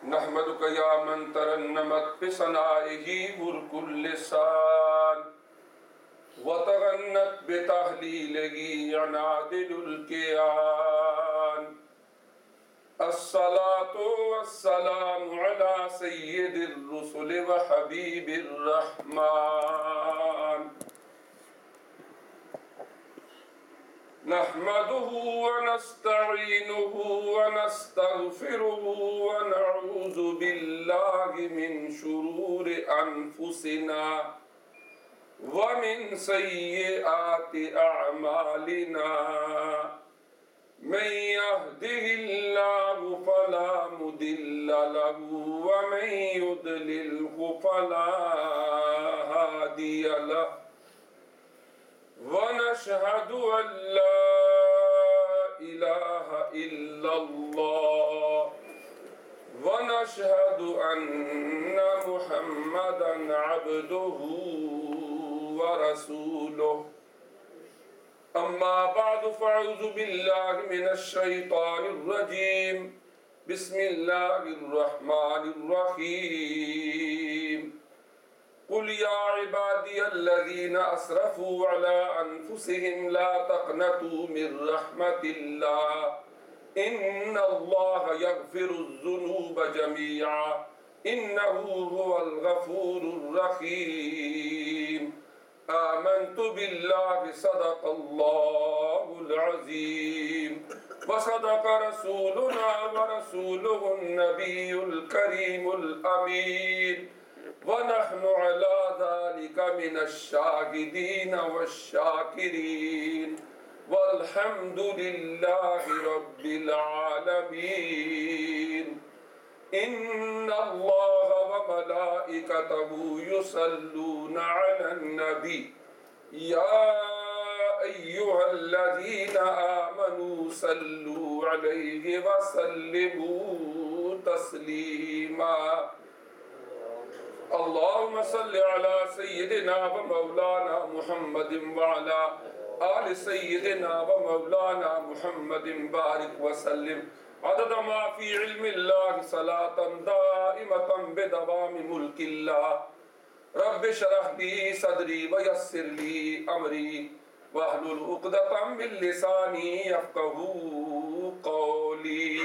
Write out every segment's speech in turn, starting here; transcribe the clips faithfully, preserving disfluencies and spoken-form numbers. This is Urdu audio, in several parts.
نحمدک یا من ترنمت بثنائه ملک اللسان وتغنت بتہلیلہ عنادل الکیان الصلاة والسلام علی سید الرسل وحبیب الرحمن نحمده ونستعینه ونستغفره ونعوذ باللہ من شرور انفسنا ومن سیئات اعمالنا من يهده الله فلا مضل له ومن يضلله فلا هادي له ونشهد أن لا إله إلا الله ونشهد أن محمدا عبده ورسوله أما بعد فأعوذ بالله من الشيطان الرجيم بسم الله الرحمن الرحيم قل يا عبادي الذين أسرفوا على أنفسهم لا تقنطوا من رحمة الله إن الله يغفر الذنوب جميعا إنه هو الغفور الرحيم آمنت بالله صدق الله العظيم وصدق رسولنا ورسوله النبي الكريم الأمين ونحن على ذلك من الشاهدين والشاكرين والحمد لله رب العالمين إن الله وملائكته يصلون على النبي يا أيها الذين آمنوا صلوا عليه وسلموا تسليما اللهم صل على سيدنا ومولانا محمد وعلى آل سيدنا ومولانا محمد بارك وسلم عدد ما في علم الله صلاة دائمة بدوام ملك الله رب اشرح لي صدري ويسر لي أمري واحلل عقدة من لساني يفقهوا قولي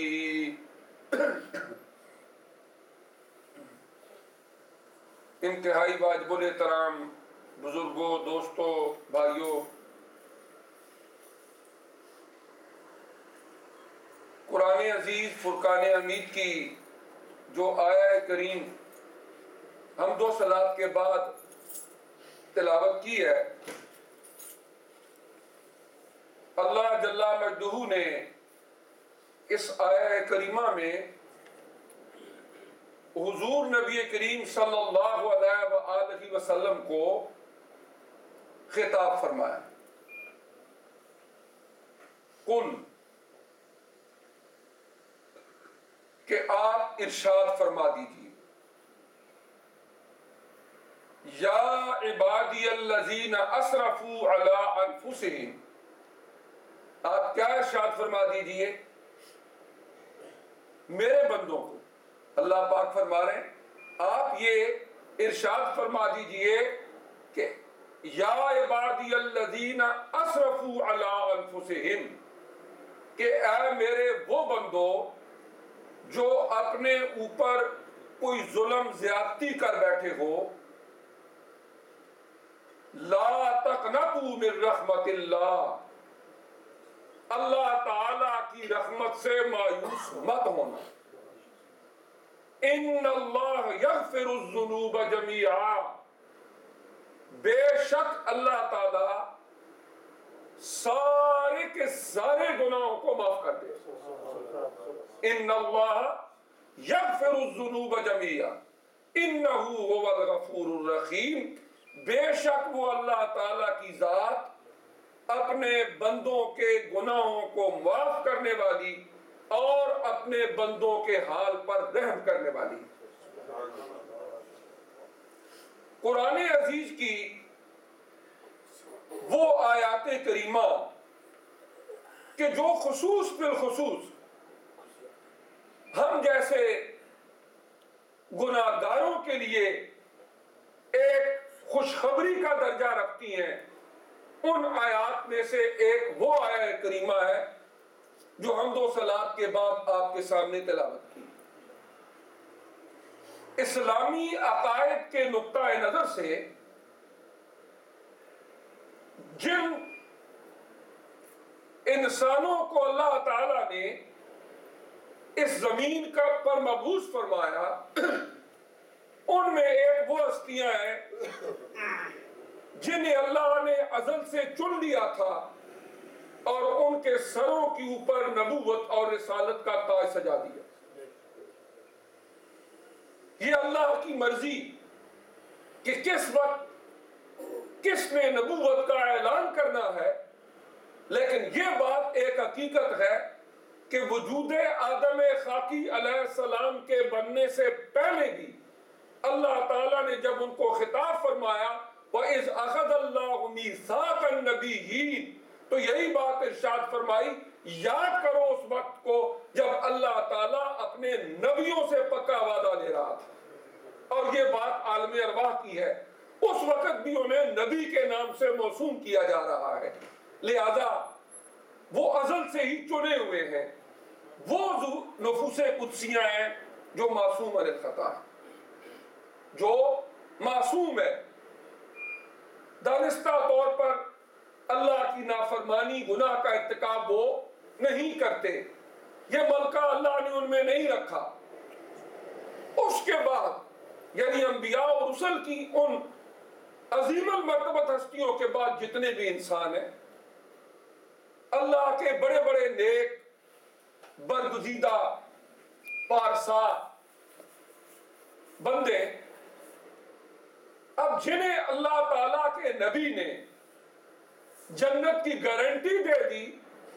انتہائی واجب الاحترام بزرگوں، دوستوں، بھائیوں، قرآن عزیز فرقان حمید کی جو آیہ کریم حمد و صلات کے بعد تلاوت کی ہے، اللہ جل مجدہ نے اس آیہ کریمہ میں حضور نبی کریم صلی اللہ علیہ وآلہ وسلم کو خطاب فرمایا۔ قل کہ آپ ارشاد فرما دیجیے، یا عبادی الذین اسرفوا علی انفسہم، آپ کیا ارشاد فرما دیجیے؟ میرے بندوں کو اللہ پاک فرما رہے ہیں آپ یہ ارشاد فرما دیجئے کہ یا عبادی الذین اسرفوا علی انفسہم، کہ اے میرے وہ بندو جو اپنے اوپر کوئی ظلم زیادتی کر بیٹھے ہو، لا تقنطوا من رحمت اللہ، اللہ تعالی کی رحمت سے مایوس مت ہونا۔ ان اللہ یغفر الذنوب جميعا، بے شک اللہ تعالی سارے کے سارے گناہوں کو معاف کر دے۔ ان اللہ یغفر الذنوب جميعا انہ هو الغفور الرحیم، بے شک وہ اللہ تعالی کی ذات اپنے بندوں کے گناہوں کو معاف کرنے والی اور اپنے بندوں کے حال پر رحم کرنے والی۔ قرآن عزیز کی وہ آیات کریمہ کہ جو خصوص بالخصوص ہم جیسے گناہگاروں کے لیے ایک خوشخبری کا درجہ رکھتی ہیں، ان آیات میں سے ایک وہ آیت کریمہ ہے جو حمد و صلات کے بعد آپ کے سامنے تلاوت کی۔ اسلامی عقائد کے نقطہ نظر سے جن انسانوں کو اللہ تعالیٰ نے اس زمین کا پر مبعوث فرمایا، ان میں ایک وہ ہستیاں ہیں جنہیں اللہ نے ازل سے چن لیا تھا اور ان کے سروں کے اوپر نبوت اور رسالت کا تاج سجا دیا۔ یہ اللہ کی مرضی کہ کس وقت کس نے نبوت کا اعلان کرنا ہے، لیکن یہ بات ایک حقیقت ہے کہ وجود آدم خاکی علیہ السلام کے بننے سے پہلے بھی اللہ تعالیٰ نے جب ان کو خطاب فرمایا وَإِذْ أَخَذَ اللَّهُ مِيثَاقَ النَّبِيِّينَ، تو یہی بات ارشاد فرمائی، یاد کرو اس وقت کو جب اللہ تعالیٰ اپنے نبیوں سے پکا وعدہ لے رہا تھا، اور یہ بات عالم ارواح کی ہے۔ اس وقت بھی انہیں نبی کے نام سے موسوم کیا جا رہا ہے، لہذا وہ ازل سے ہی چنے ہوئے ہیں، وہ نفوس قدسیاں ہیں جو معصوم عن الخطا ہے، جو معصوم ہے، دانستہ طور پر اللہ کی نافرمانی گناہ کا ارتکاب وہ نہیں کرتے، یہ ملکہ اللہ نے ان میں نہیں رکھا۔ اس کے بعد یعنی انبیاء اور رسل کی ان عظیم المرتبت ہستیوں کے بعد جتنے بھی انسان ہیں، اللہ کے بڑے بڑے نیک، برگزیدہ، پارسا بندے، اب جنہیں اللہ تعالیٰ کے نبی نے جنت کی گارنٹی دے دی،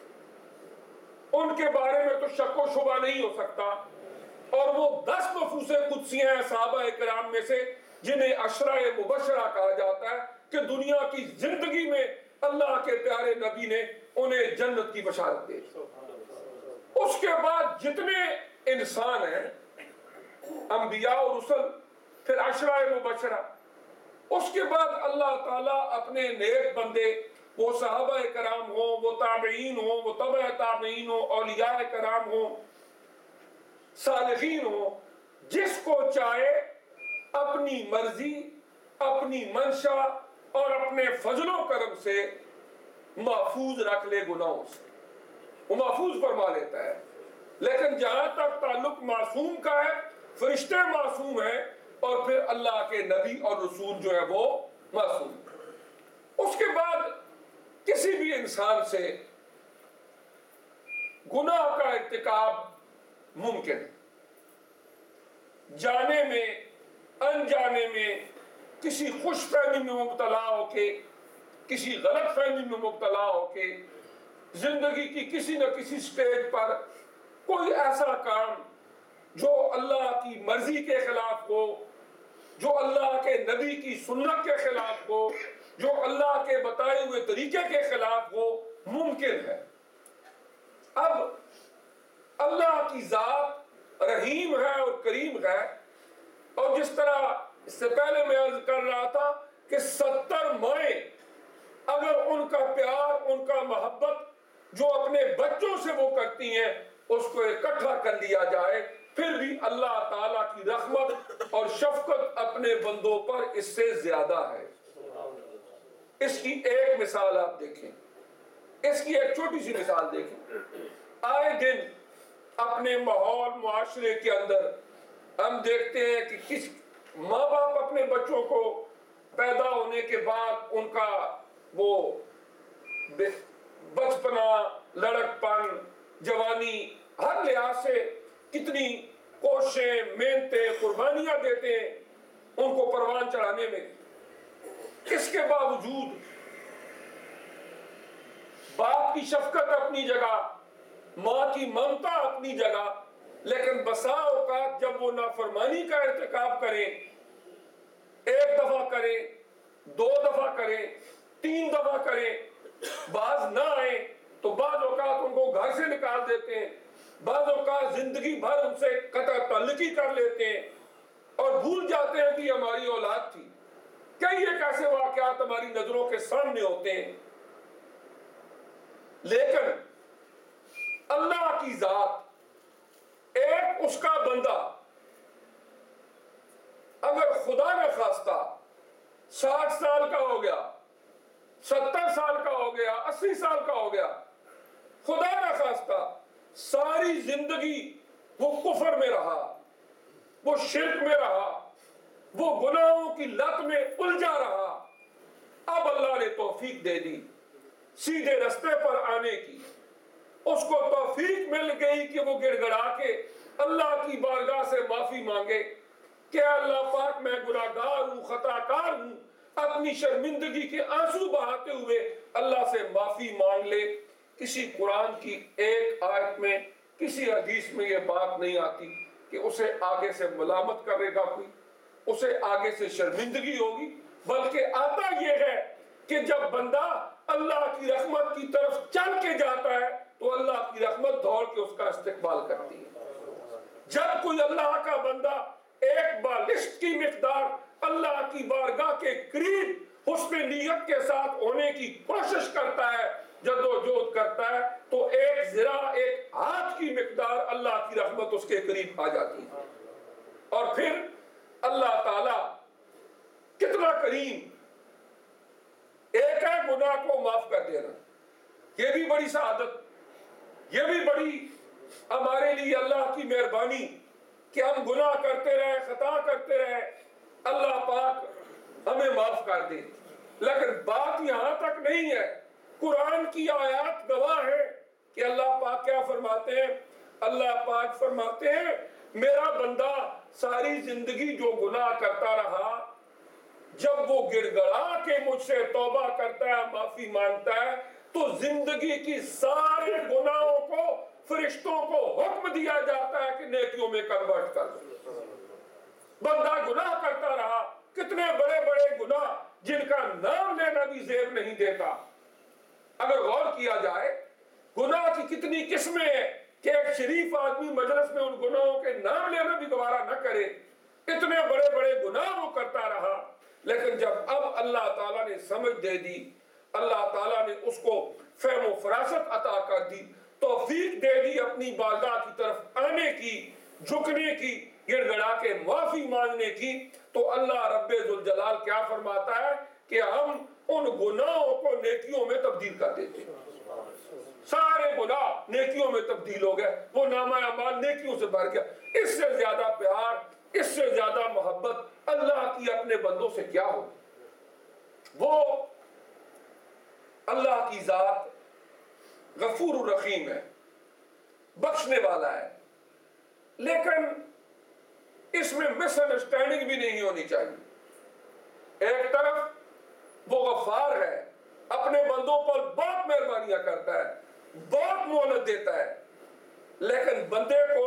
ان کے بارے میں تو شک و شبہ نہیں ہو سکتا، اور وہ دس نفوس قدسیاں ہیں صحابہ کرام میں سے جنہیں عشرہ مبشرہ کہا جاتا ہے کہ دنیا کی زندگی میں اللہ کے پیارے نبی نے انہیں جنت کی بشارت دی۔ اس کے بعد جتنے انسان ہیں، انبیاء اور رسل، پھر عشرہ مبشرہ، اس کے بعد اللہ تعالیٰ اپنے نیک بندے، وہ صحابہ کرام ہوں، وہ تابعین ہوں، وہ تبع تابعین ہوں، اولیاء کرام ہوں، صالحین ہوں، جس کو چاہے اپنی مرضی، اپنی منشا اور اپنے فضل و کرم سے محفوظ رکھ لے گناہوں سے، وہ محفوظ فرما لیتا ہے۔ لیکن جہاں تک تعلق معصوم کا ہے، فرشتے معصوم ہیں، اور پھر اللہ کے نبی اور رسول جو ہے وہ معصوم۔ اس کے بعد کسی بھی انسان سے گناہ کا ارتکاب ممکن ہے، جانے میں، انجانے میں، کسی خوش فہمی میں مبتلا ہو کے، کسی غلط فہمی میں مبتلا ہو کے، زندگی کی کسی نہ کسی سٹیج پر کوئی ایسا کام جو اللہ کی مرضی کے خلاف ہو، جو اللہ کے نبی کی سنت کے خلاف ہو، جو اللہ کے بتائے ہوئے طریقے کے خلاف ہو، ممکن ہے۔ اب اللہ کی ذات رحیم ہے اور کریم ہے، اور جس طرح اس سے پہلے میں عرض کر رہا تھا کہ ستر مائیں اگر ان کا پیار، ان کا محبت جو اپنے بچوں سے وہ کرتی ہیں، اس کو اکٹھا کر لیا جائے، پھر بھی اللہ تعالیٰ کی رحمت اور شفقت اپنے بندوں پر اس سے زیادہ ہے۔ اس کی ایک مثال آپ دیکھیں، اس کی ایک چھوٹی سی مثال دیکھیں۔ آئے دن اپنے ماحول معاشرے کے اندر ہم دیکھتے ہیں کہ کس ماں باپ اپنے بچوں کو پیدا ہونے کے بعد ان کا وہ بچپنا، لڑکپن، جوانی، ہر لحاظ سے کتنی کوششیں، محنتیں، قربانیاں دیتے ہیں ان کو پروان چڑھانے میں۔ اس کے باوجود باپ کی شفقت اپنی جگہ، ماں کی ممتا اپنی جگہ، لیکن بسا اوقات جب وہ نافرمانی کا ارتکاب کریں، ایک دفعہ کریں، دو دفعہ کریں، تین دفعہ کریں، بعض نہ آئیں تو بعض اوقات ان کو گھر سے نکال دیتے ہیں، بعض اوقات زندگی بھر ان سے قطع تعلقی کر لیتے ہیں، بھول جاتے ہیں کہ یہ ہماری اولاد تھی. کئی ایک ایسے واقعات ہماری نظروں کے سامنے ہوتے ہیں، لیکن اللہ کی ذات، ایک اس کا بندہ اگر خدا نہ خواستہ ساٹھ سال کا ہو گیا، ستر سال کا ہو گیا، اسی سال کا ہو گیا، خدا نہ خواستہ ساری زندگی وہ کفر میں رہا، وہ شرک میں رہا، وہ گناہوں کی لت میں الجھا رہا، اب اللہ نے توفیق دے دی سیدھے رستے پر آنے کی، اس کو توفیق مل گئی کہ وہ گڑ گڑا کے اللہ کی بارگاہ سے معافی مانگے کہ اللہ پاک میں گناہگار ہوں، خطا کار ہوں، اپنی شرمندگی کے آنسو بہاتے ہوئے اللہ سے معافی مانگ لے. کسی قرآن کی ایک آیت میں، کسی حدیث میں یہ بات نہیں آتی کہ اسے آگے سے ملامت کرے گا کوئی، اسے آگے سے شرمندگی ہوگی، بلکہ آتا یہ ہے کہ جب بندہ اللہ کی رحمت کی طرف چل کے جاتا ہے تو اللہ کی رحمت دوڑ کے اس کا استقبال کرتی ہے. جب کوئی اللہ کا بندہ ایک بالشت کی مقدار اللہ کی بارگاہ کے قریب حسن نیت کے ساتھ ہونے کی کوشش کرتا ہے، جدوجہد کرتا ہے، تو ایک ذرا ایک ہاتھ کی مقدار اللہ کی رحمت اس کے قریب آ جاتی ہے. اور پھر اللہ تعالی کتنا کریم، ایک ہے گناہ کو معاف کر دینا، یہ بھی بڑی سعادت، یہ بھی بڑی ہمارے لیے اللہ کی مہربانی کہ ہم گناہ کرتے رہے، خطا کرتے رہے، اللہ پاک ہمیں معاف کر دے. لیکن بات یہاں تک نہیں ہے، قرآن کی آیات گواہ ہے کہ اللہ پاک کیا فرماتے ہیں. اللہ پاک فرماتے ہیں میرا بندہ ساری زندگی جو گناہ کرتا رہا، جب وہ گڑ گڑا کے مجھ سے توبہ کرتا ہے، معافی مانگتا ہے، تو زندگی کی سارے گناہوں کو فرشتوں کو حکم دیا جاتا ہے کہ نیکیوں میں کنورٹ کر دو. بندہ گناہ کرتا رہا، کتنے بڑے بڑے گناہ جن کا نام لینا بھی زیب نہیں دیتا. اگر غور کیا جائے گناہ کی کتنی قسمیں ہیں کہ ایک شریف آدمی مجلس میں ان گناہوں کے نام لینا بھی گوارا نہ کرے. اتنے بڑے بڑے گناہ وہ کرتا رہا، لیکن جب اب اللہ تعالیٰ نے سمجھ دے دی، اللہ تعالیٰ نے اس کو فہم و فراست عطا کر دی، توفیق دے دی اپنی بارگاہ کی طرف آنے کی، جھکنے کی، گڑ گڑا کے معافی مانگنے کی، تو اللہ رب ذوالجلال کیا فرماتا ہے کہ ہم ان گناہوں کو نیکیوں میں تبدیل کر دیتے ہیں. سارے گناہ نیکیوں میں تبدیل ہو گئے، وہ نامہ اعمال نیکیوں سے بھر گیا. اس سے زیادہ پیار، اس سے زیادہ محبت اللہ کی اپنے بندوں سے کیا ہو. وہ اللہ کی ذات غفور الرحیم ہے، بخشنے والا ہے، لیکن اس میں مس انڈرسٹینڈنگ بھی نہیں ہونی چاہیے. ایک طرف وہ غفار ہے، اپنے بندوں پر بہت مہربانیاں کرتا ہے، بہت مہلت دیتا ہے، لیکن بندے کو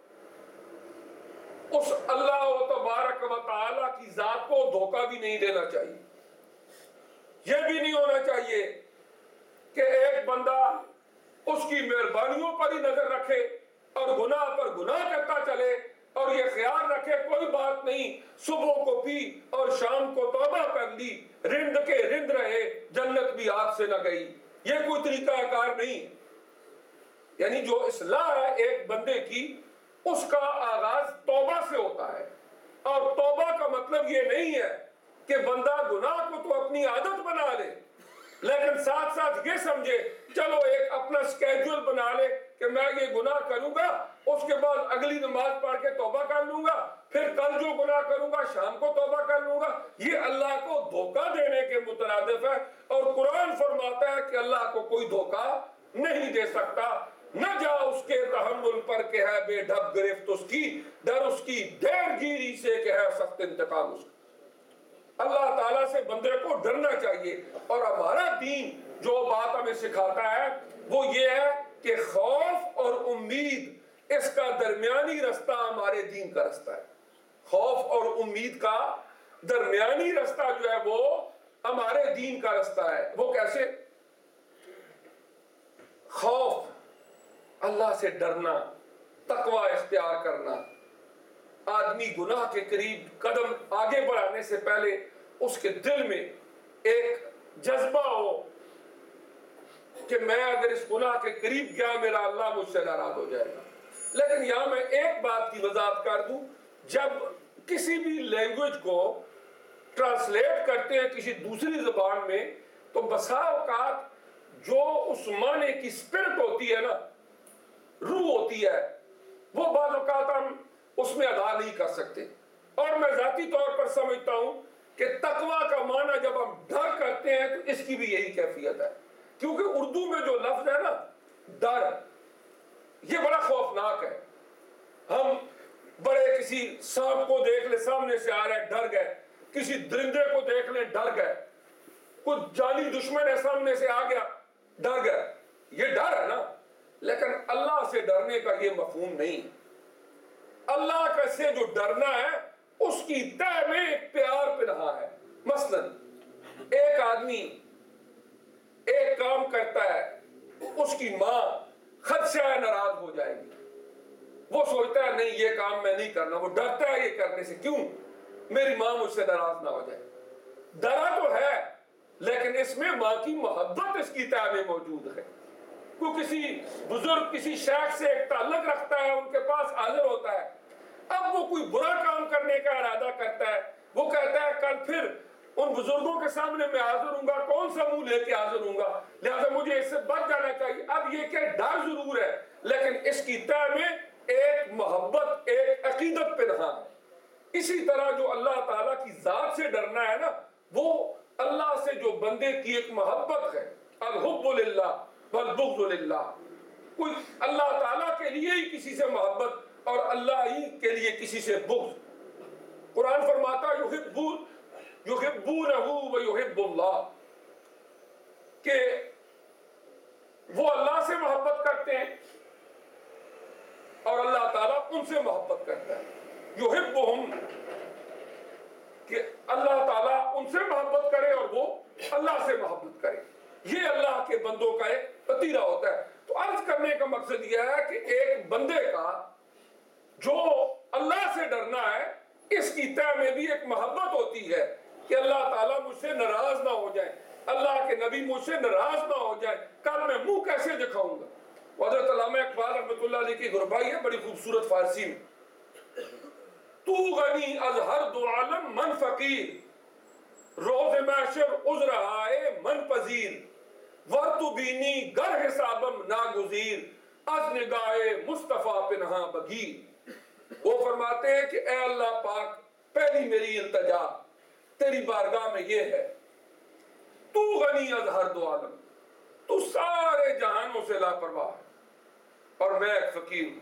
اس اللہ تبارک و تعالی کی ذات کو دھوکہ بھی نہیں دینا چاہیے. یہ بھی نہیں ہونا چاہیے کہ ایک بندہ اس کی مہربانیوں پر ہی نظر رکھے اور گناہ پر گناہ کرتا چلے اور یہ خیال رکھے کوئی بات نہیں، صبح کو پی اور شام کو توبہ کر لی، رند کے رند رہے، جنت بھی ہاتھ سے نہ گئی. یہ کوئی طریقہ کار نہیں. یعنی جو اصلاح ہے ایک بندے کی، اس کا آغاز توبہ سے ہوتا ہے. اور توبہ کا مطلب یہ نہیں ہے کہ بندہ گناہ کو تو اپنی عادت بنا لے، لیکن ساتھ ساتھ یہ سمجھے چلو ایک اپنا سکیجول بنا لے کہ میں یہ گناہ کروں گا، اس کے بعد اگلی نماز پڑھ کے توبہ کر لوں گا، پھر کل جو گناہ کروں گا شام کو توبہ کر لوں گا. یہ اللہ کو دھوکہ دینے کے مترادف ہے. اور قرآن فرماتا ہے کہ اللہ کو کوئی دھوکہ نہیں دے سکتا. نہ جا اس کے تحمل پر کہ ہے بے ڈھب گرفت اس کی، ڈر اس کی دیر گیری سے کہ ہے سخت انتقام اس کا. اللہ تعالیٰ سے بندے کو ڈرنا چاہیے. اور ہمارا دین جو بات ہمیں سکھاتا ہے وہ یہ ہے کہ خوف اور امید، اس کا درمیانی رستہ ہمارے دین کا رستہ ہے. خوف اور امید کا درمیانی رستہ جو ہے وہ ہمارے دین کا رستہ ہے. وہ کیسے؟ خوف، اللہ سے ڈرنا، تقوی اختیار کرنا. آدمی آدمی گناہ کے قریب قدم آگے بڑھانے سے پہلے اس کے دل میں ایک جذبہ ہو کہ میں اگر اس گناہ کے قریب گیا میرا اللہ مجھ سے ناراض ہو جائے گا. لیکن یہاں میں ایک بات کی وضاحت کر دوں, جب کسی بھی لینگویج کو ٹرانسلیٹ کرتے ہیں کسی دوسری زبان میں تو بسا اوقات جو اس معنی کی اسپرٹ ہوتی ہے نا, روح ہوتی ہے, وہ بعض اوقات ہم اس میں ادا نہیں کر سکتے. اور میں ذاتی طور پر سمجھتا ہوں کہ تقویٰ کا معنی جب ہم ڈر کرتے ہیں تو اس کی بھی یہی کیفیت ہے, کیونکہ اردو میں جو لفظ ہے نا ڈر, یہ بڑا خوفناک ہے. ہم بڑے کسی سانپ کو دیکھ لیں سامنے سے آ رہے ہیں ڈر گئے, کسی درندے کو دیکھ لیں ڈر گئے, کوئی جانی دشمن ہے سامنے سے آ گیا ڈر گئے, یہ ڈر ہے نا. لیکن اللہ سے ڈرنے کا یہ مفہوم نہیں. اللہ کا سے جو ڈرنا ہے اس کی تہ میں ایک پیار پنہا ہے. مثلا ایک آدمی ایک کام کرتا ہے, اس کی ماں خدشہ ناراض ہو جائے گی, وہ سوچتا ہے نہیں یہ کام میں نہیں کرنا, وہ ڈرتا ہے یہ کرنے سے, کیوں, میری ماں مجھ سے ناراض نہ ہو جائے. ڈرا تو ہے لیکن اس میں ماں کی محبت اس کی تہ میں موجود ہے. کوئی کسی بزرگ کسی شیخ سے ایک تعلق رکھتا ہے, ان کے پاس حاضر ہوتا ہے, اب وہ کوئی برا کام کرنے کا ارادہ کرتا ہے, وہ کہتا ہے کل پھر ان بزرگوں کے سامنے میں حاضر ہوں گا, کون سا منہ لے کے حاضر ہوں گا, لہذا مجھے اس سے بچ جانا چاہیے. اب یہ کہ ڈر ضرور ہے لیکن اس کی تہ میں ایک محبت ایک عقیدت پنہا ہے. اسی طرح جو اللہ تعالیٰ کی ذات سے ڈرنا ہے نا, وہ اللہ سے جو بندے کی ایک محبت ہے, الحب للہ والبغض للہ. کوئی اللہ تعالیٰ کے لیے ہی کسی سے محبت اور اللہ ہی کے لیے کسی سے بغض. قرآن فرماتا یحبون یحبونہ ویحب اللہ, کہ وہ اللہ سے محبت کرتے ہیں اور اللہ تعالیٰ ان سے محبت کرتا ہے. یحبہم, کہ اللہ تعالیٰ ان سے محبت کرے اور وہ اللہ سے محبت کرے. یہ اللہ کے بندوں کا ایک پتیرا ہوتا ہے. تو عرض کرنے کا مقصد یہ ہے کہ ایک بندے کا جو اللہ سے ڈرنا ہے اس کی تہ میں بھی ایک محبت ہوتی ہے کہ اللہ تعالیٰ مجھ سے ناراض نہ ہو جائے, اللہ کے نبی مجھ سے ناراض نہ ہو جائے, کل میں منہ کیسے دکھاؤں گا. حضرت علامہ اقبال رحمۃ اللہ علیہ کی غربائی ہے بڑی خوبصورت فارسی میں, تو غنی از ہر دو عالم من فقیر, روز محشر عذر آئے من پذیر, ور تو بینی گر حسابم ناگزیر, از نگاہ مصطفیٰ پنہا بگیر. وہ فرماتے ہیں کہ اے اللہ پاک, پہلی میری التجا تیری بارگاہ میں یہ ہے, تو غنی از ہر دو عالم, تو سارے جہانوں سے لاپرواہ ہے اور میں ایک فقیر ہوں.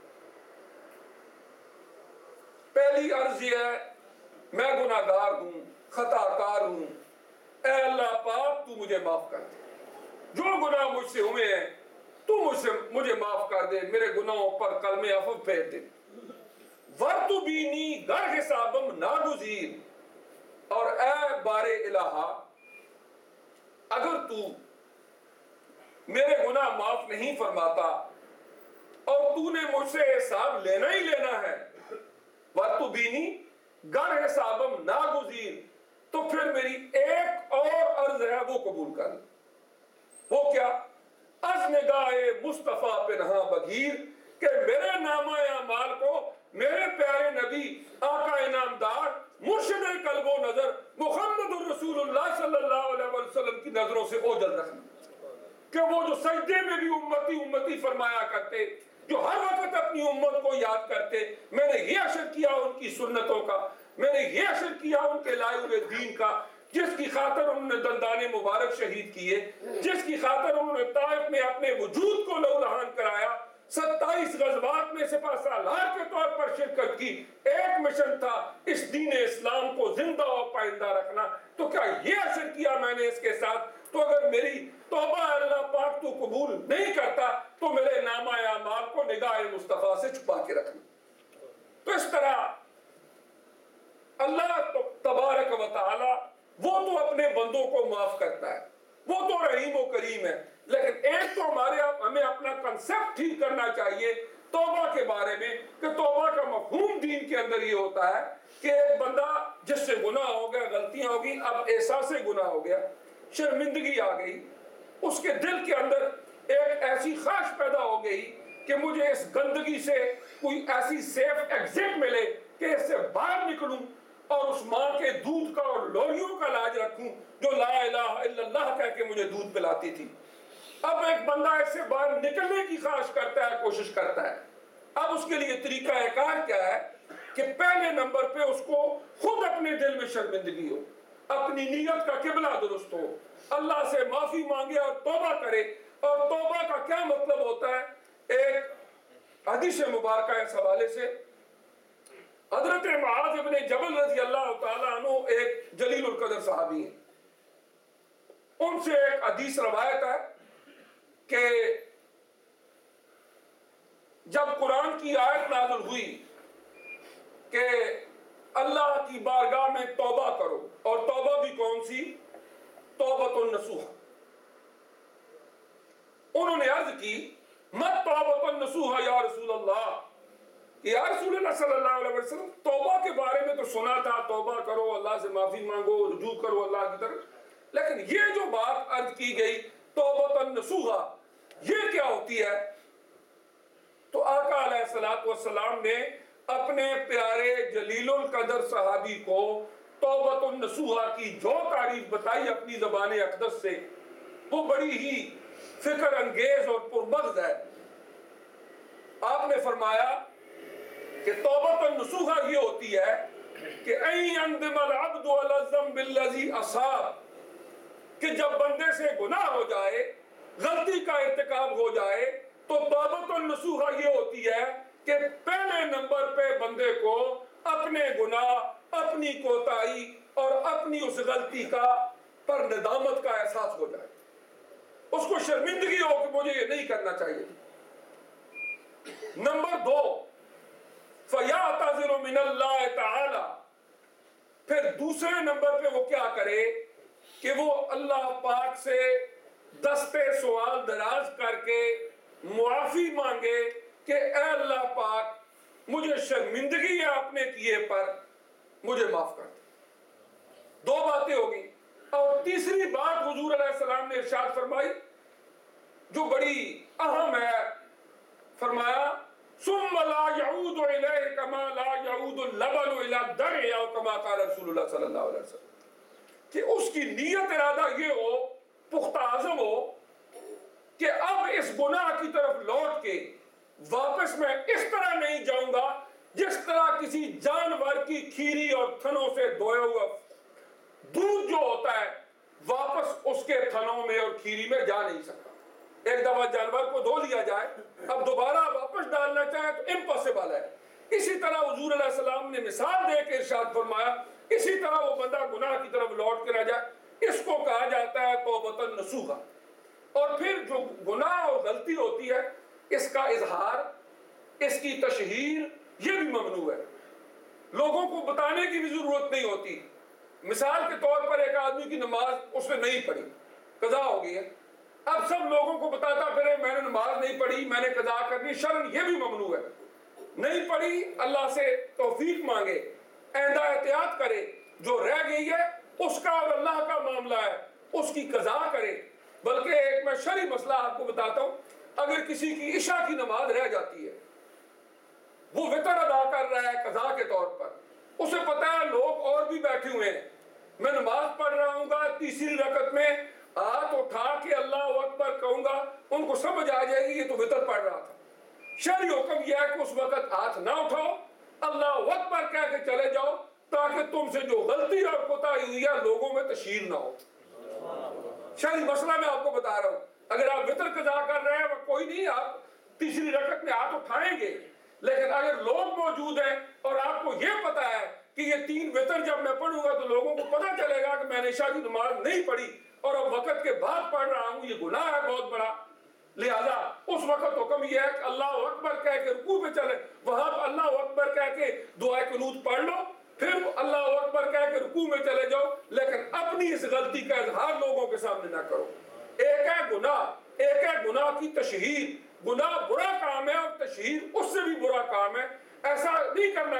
پہلی عرض یہ ہے میں گناہگار ہوں, خطا کار ہوں, اے اللہ پاک تو مجھے معاف کر دے, جو گناہ مجھ سے ہوئے ہیں تو مجھ سے مجھے معاف کر دے, میرے گناہوں پر کلمہ عفو پھیر دے. ورتو بینی گر حسابم ناگزیر, اور اے بار الہا اگر تو میرے گناہ معاف نہیں فرماتا اور تو نے مجھ سے حساب لینا ہی لینا ہے, وَتُ بِینِی گر حسابم ناگزیر, تو پھر میری ایک اور عرض ہے وہ قبول کر. وہ کیا؟ از نگاہ مصطفیٰ پنہا بگیر, کہ میرے نامہ اعمال کو میرے پیارے نبی آقا انعامدار مرشد قلب و نظر محمد الرسول اللہ صلی اللہ علیہ وسلم کی نظروں سے اوجھل رکھنا. کہ وہ جو سجدے میں بھی امتی امتی فرمایا کرتے, جو ہر وقت اپنی امت کو یاد کرتے, میں نے یہ اشر کیا ان کی سنتوں کا, میں نے یہ اشر کیا ان کے لائے ہوئے دین کا, جس کی خاطر انہوں نے دندان مبارک شہید کیے, جس کی خاطر انہوں نے طائف میں اپنے وجود کو لہولہان کرایا, ستائیس غزوات میں سپہ سالار کے طور پر شرکت کی. ایک مشن تھا اس دین اسلام کو زندہ و پائندہ رکھنا. تو کیا یہ اشر کیا میں نے اس کے ساتھ؟ تو اگر میری توبہ اللہ پاک تو قبول نہیں کرتا تو میرے نامہ اعمال کو نگاہ مصطفیٰ سے چھپا کے رکھنا. تو اس طرح اللہ تبارک و تعالی وہ تو اپنے بندوں کو معاف کرتا ہے, وہ تو رحیم و کریم ہے, لیکن ایک تو ہمارے ہمیں اپنا کنسپٹ ٹھیک کرنا چاہیے توبہ کے بارے میں کہ توبہ کا مفہوم دین کے اندر یہ ہوتا ہے کہ ایک بندہ جس سے گناہ ہو گیا، غلطیاں ہو گئی، اب احساس گناہ ہو گیا، شرمندگی آ گئی، اس کے دل کے اندر ایک ایسی خواہش پیدا ہو گئی کہ مجھے اس گندگی سے کوئی ایسی سیف ایگزٹ ملے کہ اس سے باہر نکلوں اور اس ماں کے دودھ کا اور لوریوں کا لاج رکھوں جو لا الہ الا اللہ کہہ کے مجھے دودھ پلاتی تھی۔ اب ایک بندہ اس سے باہر نکلنے کی خواہش کرتا ہے، کوشش کرتا ہے۔ اب اس کے لیے طریقہ کار کیا ہے کہ پہلے نمبر پہ اس کو خود اپنے دل میں شرمندگی ہو، اپنی نیت کا قبلہ درست ہو، اللہ سے معافی مانگے اور توبہ کرے۔ اور توبہ کا کیا مطلب ہوتا ہے؟ ایک حدیث مبارکہ اس حوالے سے حضرت معاذ ابن جبل رضی اللہ تعالیٰ عنہ ایک جلیل القدر صحابی ہیں، ان سے ایک حدیث روایت ہے کہ جب قرآن کی آیت نازل ہوئی کہ اللہ کی بارگاہ میں توبہ کرو، اور توبہ بھی کون سی؟ توبۃ النصوح۔ انہوں نے عرض کی مت توبۃ النصوح یا رسول اللہ، یا رسول اللہ صلی اللہ علیہ وسلم توبہ کے بارے میں تو سنا تھا، توبہ کرو، اللہ سے معافی مانگو، رجوع کرو اللہ کی طرف، لیکن یہ جو بات عرض کی گئی توبۃ النصوح یہ کیا ہوتی ہے؟ تو آقا علیہ الصلوۃ والسلام نے اپنے پیارے جلیل القدر صحابی کو توبۃ النصوح کی جو تعریف بتائی اپنی زبان اقدس سے، وہ بڑی ہی فکر انگیز اور پرمغز ہے۔ آپ نے فرمایا کہ توبۃ النصوح یہ ہوتی ہے کہ این یندم العبد علی الذنب الذی اصاب، کہ جب بندے سے گناہ ہو جائے، غلطی کا ارتکاب ہو جائے، تو توبۃ النصوح یہ ہوتی ہے کہ پہلے نمبر پہ بندے کو اپنے گناہ، اپنی کوتاہی اور اپنی اس غلطی کا پر ندامت کا احساس ہو جائے، اس کو شرمندگی ہو کہ مجھے یہ نہیں کرنا چاہیے۔ نمبر دو، فَيَعْتَذِرُ مِنَ اللَّهِ تَعَالَى، پھر دوسرے نمبر پہ وہ کیا کرے کہ وہ اللہ پاک سے دستے سوال دراز کر کے معافی مانگے کہ اے اللہ پاک مجھے شرمندگی ہے اپنے کیے پر، مجھے معاف کر دے۔ دو باتیں ہوگی۔ اور تیسری بات حضور علیہ السلام نے ارشاد فرمائی جو بڑی اہم ہے، فرمایا ثم لا يعود الیہ کما لا يعود اللبن الى الدرع، او کما قال رسول اللہ صلی اللہ علیہ وسلم، کہ اس کی نیت ارادہ یہ ہو، پختہ عزم ہو کہ اب اس گناہ کی طرف لوٹ کے واپس میں اس طرح نہیں جاؤں گا جس طرح کسی جانور کی کھیری اور تھنوں سے دھویا ہوا دودھ جو ہوتا ہے واپس اس کے تھنوں میں اور کھیری میں جا نہیں سکتا۔ ایک دفعہ جانور کو دھو لیا جائے، اب دوبارہ واپس ڈالنا چاہے تو امپاسبل ہے۔ اسی طرح حضور علیہ السلام نے مثال دے کے ارشاد فرمایا، اسی طرح وہ بندہ گناہ کی طرف لوٹ کے رہ جائے، اس کو کہا جاتا ہے توبۃ النصوح۔ اور پھر جو گناہ اور غلطی ہوتی ہے اس کا اظہار، اس کی تشہیر یہ بھی ممنوع ہے، لوگوں کو بتانے کی بھی ضرورت نہیں ہوتی۔ مثال کے طور پر ایک آدمی کی نماز اس نے نہیں پڑھی، قضا ہو گئی ہے، اب سب لوگوں کو بتاتا پھرے میں نے نماز نہیں پڑھی، میں نے قضا کرنی، شرعاً یہ بھی ممنوع ہے۔ نہیں پڑھی، اللہ سے توفیق مانگے، آئندہ احتیاط کرے، جو رہ گئی ہے اس کا اور اللہ کا معاملہ ہے، اس کی قضا کرے۔ بلکہ ایک میں شرعی مسئلہ آپ کو بتاتا ہوں، اگر کسی کی عشاء کی نماز رہ جاتی ہے، وہ وتر ادا کر رہا ہے قضا کے طور پر، اسے پتا ہے لوگ اور بھی بیٹھے ہوئے ہیں، میں نماز پڑھ رہا ہوں گا، تیسری رکعت میں ہاتھ اٹھا کے اللہ اکبر کہوں گا، ان کو سمجھ آ جائے گی یہ تو وتر پڑھ رہا تھا۔ شرعی حکم یہ ہے کہ اس وقت ہاتھ نہ اٹھاؤ، اللہ اکبر کہہ کے چلے جاؤ، تاکہ تم سے جو غلطی اور کوتاہی ہوئی ہے لوگوں میں تشہیر نہ ہو۔ شرعی مسئلہ میں آپ کو بتا رہا ہوں، اگر آپ وتر قضا کر رہے ہیں کوئی نہیں، آپ تیسری رکعت میں ہاتھ اٹھائیں گے، لیکن اگر لوگ موجود ہیں اور آپ کو یہ پتا ہے کہ یہ تین وتر جب میں پڑھوں گا تو لوگوں کو پتا چلے گا کہ میں نے عشاء کی نماز نہیں پڑھی اور اب وقت کے بعد پڑھ رہا ہوں، یہ گناہ ہے بہت بڑا، لہذا اس وقت حکم یہ ہے کہ اللہ اکبر کہہ کے رکوع پہ چلے، وہاں اللہ اکبر کہہ کے دعائے قنوت پڑھ لو، پھر اللہ اکبر کہہ کے رکوع میں چلے جاؤ، لیکن اپنی اس غلطی کا اظہار لوگوں کے سامنے نہ کرو۔ ایک ہے گناہ، ایک ہے گناہ کی تشہیر، گناہ برا کام ہے اور تشہیر اس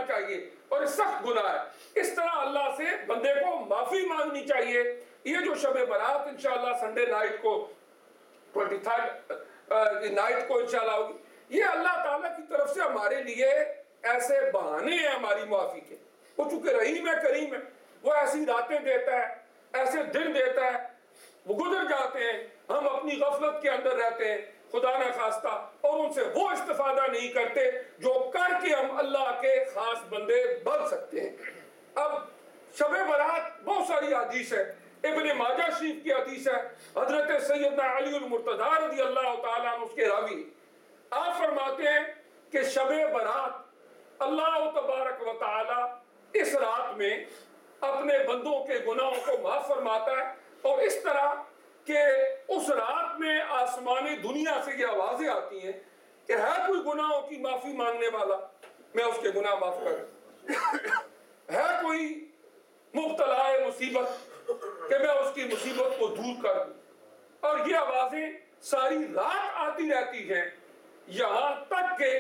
چاہیے اور یہ سخت گناہ ہے۔ اس طرح اللہ سے بندے کو معافی مانگنی چاہیے۔ یہ جو شب برات انشاءاللہ سنڈے نائٹ کو ٹوئنٹی تھرڈ نائٹ کو انشاءاللہ ہوگی، یہ اللہ تعالیٰ کی طرف سے ہمارے لیے ایسے بہانے ہیں ہماری معافی کے۔ وہ چونکہ رحیم ہے، کریم ہے، وہ ایسی راتیں دیتا ہے، ایسے دن دیتا ہے، وہ گزر جاتے ہیں، ہم اپنی غفلت کے اندر رہتے ہیں خدا نہ خواستہ، اور ان سے وہ استفادہ نہیں کرتے جو کر کے ہم اللہ کے خاص بندے بن سکتے ہیں۔ اب شب برات بہت ساری حدیث ہے، ابن ماجہ شریف کی حدیث ہے، حضرت سیدنا علی المرتضیٰ رضی اللہ تعالیٰ عنہ اس کے راوی، آپ فرماتے ہیں کہ شب برات اللہ تبارک و تعالی اس رات میں اپنے بندوں کے گناہوں کو معاف فرماتا ہے، اور اس طرح کہ اس رات میں آسمانی دنیا سے یہ آوازیں آتی ہیں کہ ہے کوئی گناہوں کی معافی مانگنے والا، میں اس کے گناہ معاف کروں، ہے کوئی مبتلا ہے مصیبت کہ میں اس کی مصیبت کو دور کر دوں۔ اور یہ آوازیں ساری رات آتی رہتی ہیں یہاں تک کہ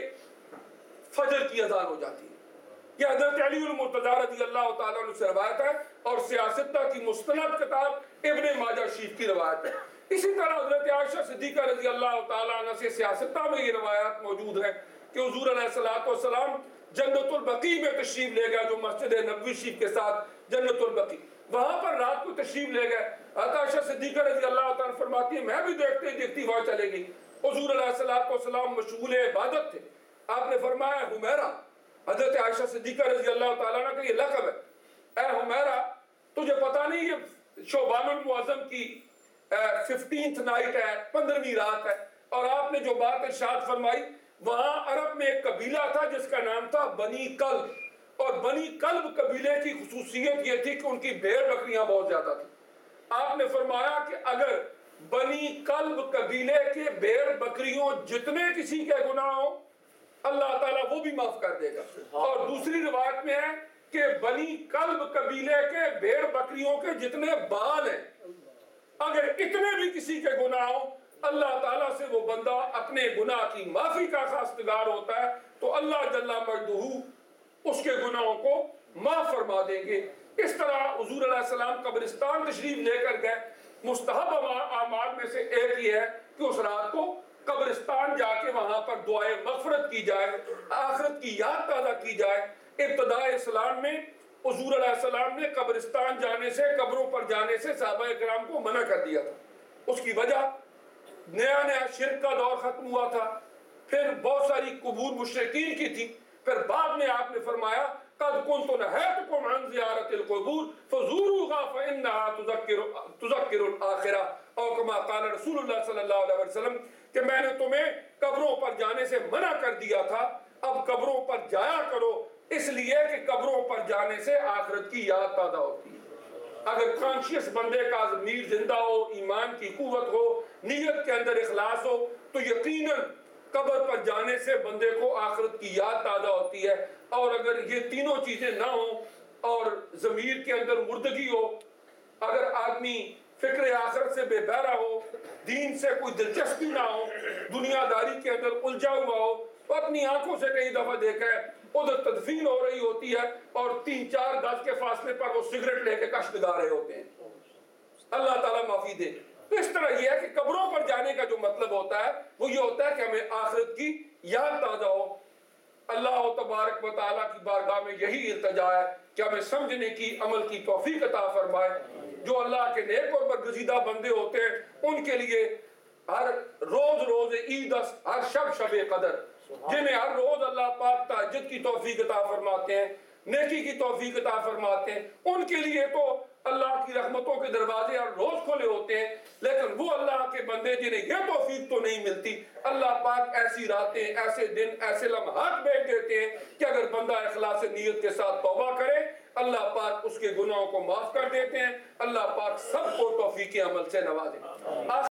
فجر کی اذان ہو جاتی ہے۔ یہ حضرت علی المرتضیٰ رضی اللہ تعالیٰ عنہ سے روایت ہے، اور سیاستہ کی مستند کتاب ابن ماجہ شریف کی روایت ہے۔ اسی طرح حضرت عائشہ صدیقہ رضی اللہ تعالیٰ عنہ سے سیاستہ میں یہ روایات موجود ہیں کہ حضور علیہ الصلوۃ والسلام جنت البقیع میں تشریف لے گئے، جو مسجد نبوی شریف کے ساتھ جنت البقیع، وہاں پر رات کو تشریف لے گئے۔ حضرت عائشہ صدیقہ رضی اللہ تعالیٰ فرماتی ہے میں بھی دیکھتے دیکھتی وہاں چلے گئی۔ حضور علیہ الصلوۃ والسلام مشغول عبادت تھے، آپ نے فرمایا حمیرہ، حضرت عائشہ صدیقہ رضی اللہ تعالیٰ عنہ کا یہ لقب ہے، اے حمیرہ تجھے پتہ نہیں یہ شعبان المعظم کی ففٹینتھ نائٹ ہے، پندرہویں رات ہے، اور آپ نے جو بات ارشاد فرمائی، وہاں عرب میں ایک قبیلہ تھا جس کا نام تھا بنی کلب، اور بنی کلب قبیلے کی خصوصیت یہ تھی کہ ان کی بھیڑ بکریاں بہت زیادہ تھیں۔ آپ نے فرمایا کہ اگر بنی کلب قبیلے کے بھیڑ بکریوں جتنے کسی کے گناہ ہوں اللہ تعالیٰ وہ بھی معاف کر دے گا۔ اور دوسری روایت میں ہے کہ بنی کلب قبیلے کے بھیڑ بکریوں کے جتنے بال ہیں اگر اتنے بھی کسی کے گناہ ہوں اللہ تعالیٰ سے وہ بندہ اپنے گناہ کی معافی کا خواستگار ہوتا ہے تو اللہ جل مجدہ اس کے گناہوں کو معاف فرما دیں گے۔ اس طرح حضور علیہ السلام قبرستان تشریف لے کر گئے۔ مستحب اعمال میں سے ایک یہ ہے کہ اس رات کو قبرستان جا کے وہاں پر دعائے مغفرت کی جائے، آخرت کی یاد تازہ کی جائے۔ ابتداء اسلام میں حضور علیہ السلام نے قبرستان جانے سے، قبروں پر جانے سے صحابہ کرام کو منع کر دیا تھا۔ اس کی وجہ نیا نیا شرک کا دور ختم ہوا تھا، پھر بہت ساری قبور مشرکین کی تھی، پھر بعد میں آپ نے فرمایا قد كنت نهيتكم عن زيارة القبور فزوروها فإنها تذكر تذكر الآخرة، اور كما قال رسول اللہ صلی اللہ علیہ وسلم کہ میں نے تمہیں قبروں پر جانے سے منع کر دیا تھا، اب قبروں پر جایا کرو، اس لیے کہ قبروں پر جانے سے آخرت کی یاد تازہ ہوتی ہے۔ اگر کانشیس بندے کا ضمیر زندہ ہو، ایمان کی قوت ہو، نیت کے اندر اخلاص ہو، تو یقیناً قبر پر جانے سے بندے کو آخرت کی یاد تازہ ہوتی ہے۔ اور اگر یہ تینوں چیزیں نہ ہوں اور ضمیر کے اندر مردگی ہو، اگر آدمی فکر آخرت سے بے بہرا ہو، دین سے کوئی دلچسپی نہ ہو، دنیا داری کے اندر الجھا ہوا ہو، تو اپنی آنکھوں سے کئی دفعہ دیکھا ہے ادھر تدفین ہو رہی ہوتی ہے اور تین چار گز کے فاصلے پر وہ سگریٹ لے کے کشت گا رہے ہوتے ہیں۔ اللہ تعالیٰ معافی دے۔ تو اس طرح یہ ہے کہ قبروں پر جانے کا جو مطلب ہوتا ہے وہ یہ ہوتا ہے کہ ہمیں آخرت کی یاد تازہ ہو۔ اللہ تبارک و تعالیٰ کی بارگاہ میں یہی التجا ہے کہ ہمیں سمجھنے کی، عمل کی توفیق عطا فرمائے۔ جو اللہ کے نیک اور برگزیدہ بندے ہوتے ہیں ان کے لیے ہر روز روز عید، ہر شب شب قدر، جنہیں ہر روز اللہ پاک تہجد کی توفیق عطا فرماتے ہیں، نیکی کی توفیق عطا فرماتے ہیں، ان کے لیے تو اللہ کی رحمتوں کے دروازے ہر روز کھلے ہوتے ہیں۔ لیکن وہ اللہ کے بندے جنہیں یہ توفیق تو نہیں ملتی، اللہ پاک ایسی راتیں، ایسے دن، ایسے لمحات بھیج دیتے ہیں کہ اگر بندہ اخلاص نیت کے ساتھ توبہ کرے اللہ پاک اس کے گناہوں کو معاف کر دیتے ہیں۔ اللہ پاک سب کو توفیق عمل سے نوازے۔